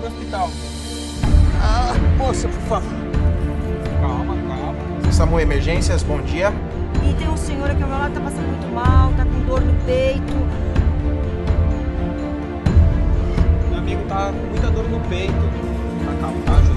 pro hospital. Ah, moça, por favor. Calma, calma. SAMU Emergências, bom dia. E tem um senhor aqui ao meu lado que tá passando muito mal, tá com dor no peito. Meu amigo tá com muita dor no peito. Tá calmo, tá?